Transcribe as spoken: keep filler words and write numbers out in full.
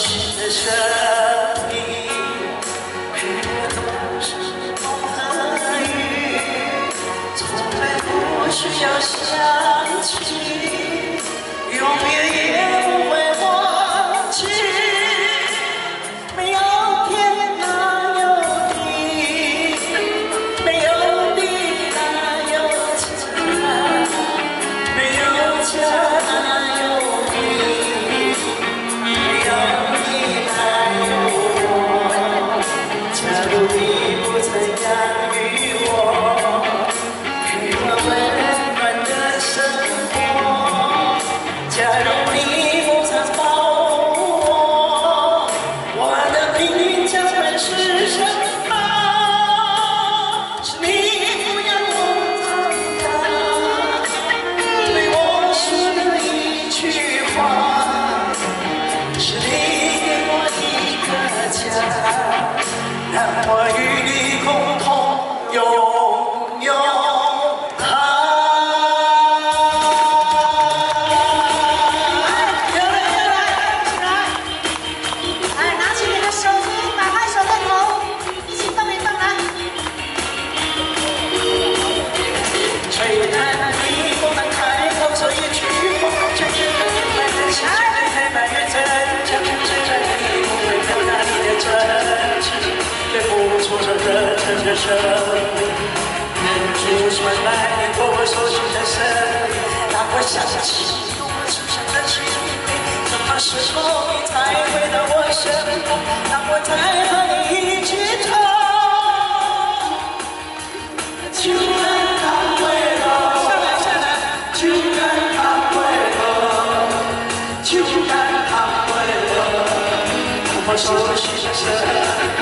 心的声音，与我都是风和雨，从来不需要想起，永远也不会忘记。没有天哪有地，没有地哪有家，没有家哪有你，没有你哪有我。假如你不曾养育我，给我温暖的生活，假如你不曾保护我，我的命运将会是什么？是你抚养我长大，对我说的一句话，是你给我一个家，让我与你共同拥有它。有人有人，起来！来，拿起你的手机，打开手电筒，一起动一动来。吹太满地，不能开口说一句话，却觉得明白的心却太埋怨真假，吹在你不会表达你的真情，对付挫折的真真生命，忍住传来你对我说出的声音，让我想起我出生的经历，什么时候你才回到我身旁，让我再和你一起唱。就让它回落，下来下来，就让它回落，就让它回落，我熟悉的声音。